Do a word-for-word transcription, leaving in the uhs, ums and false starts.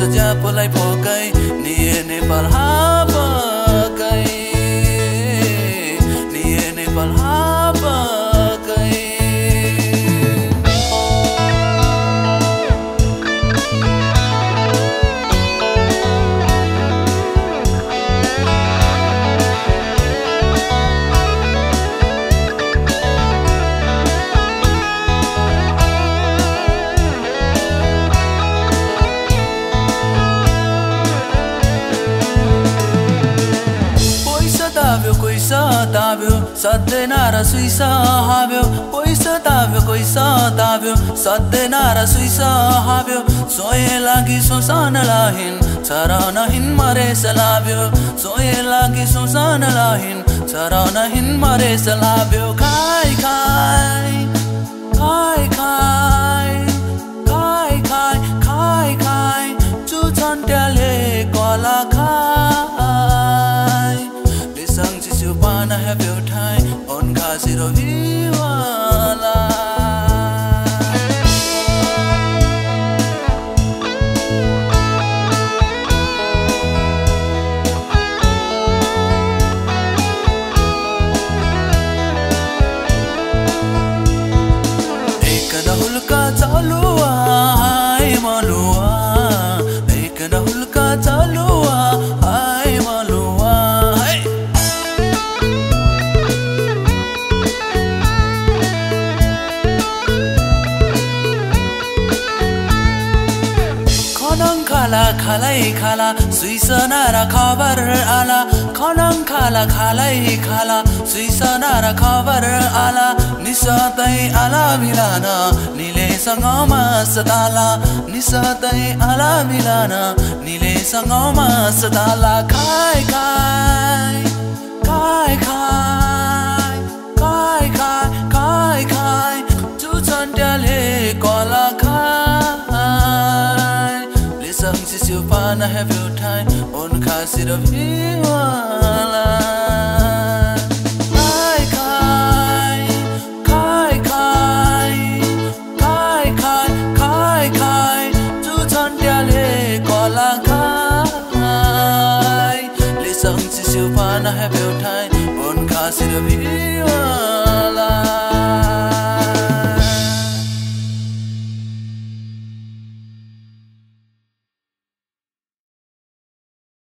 ज्यापोलाई फोकै निए नेपाल हापकै निए नेपाल हापकै ताब्यो सधैँ र सुइस हाब्यो पैसा ताब्यो पैसा ताब्यो सधैँ र सुइस हाब्यो सोए लागि सोसान लाहिन छरा नहिन मरे सलाब्यो सोए लागि सोसान लाहिन छरा नहिन मरे सलाब्यो खाइ खाइ खाइ खाइ खाइ खाइ खाइ खाइ चुछन् ट्याले कला खाइ लिसङ चिसु पाना हेब्यो ठाइ on kasiro viwala ekana hulka chalua hai malua ekana hulka chalua hai malua hai खाला खालै खाला सुइसना र खबर आला खनङ खाला खालै खाला सुइसना र खबर आला निसतै आला मिलान निलेसँग मस्ताला निसतै आला मिलान निलेसँग मस्ताला खाइ खाइ खाइ खाइ खाइ खाइ खाइ खाइ चुछन् ट्याले कला Sang sisiu pana heavy time on kasir of hiwala Kai kai kai kai kai kai kai kai tu chan tyale kola kai le sang sisiu pana heavy time on kasir of hiwala